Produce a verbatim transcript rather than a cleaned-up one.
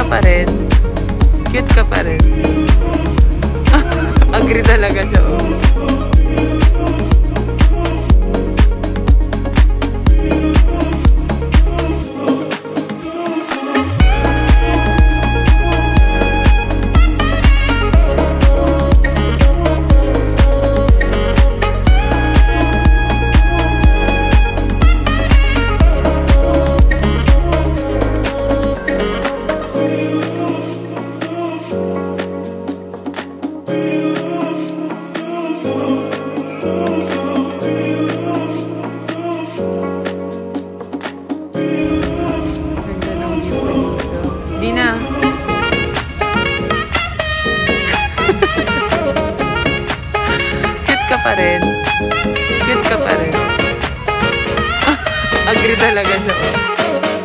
pa rin. Cute ka pa rin. Agree talaga siya. Oh. Dina. Cute ka pa rin. Cute ka pa rin. Agree talaga siya.